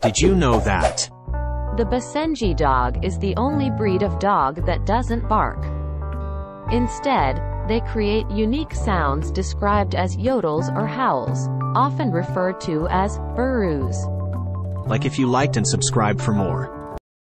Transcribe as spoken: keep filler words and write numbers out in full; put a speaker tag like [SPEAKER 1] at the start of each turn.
[SPEAKER 1] Did you know that?
[SPEAKER 2] The Basenji dog is the only breed of dog that doesn't bark. Instead, they create unique sounds described as yodels or howls, often referred to as baroos.
[SPEAKER 1] Like if you liked and subscribed for more.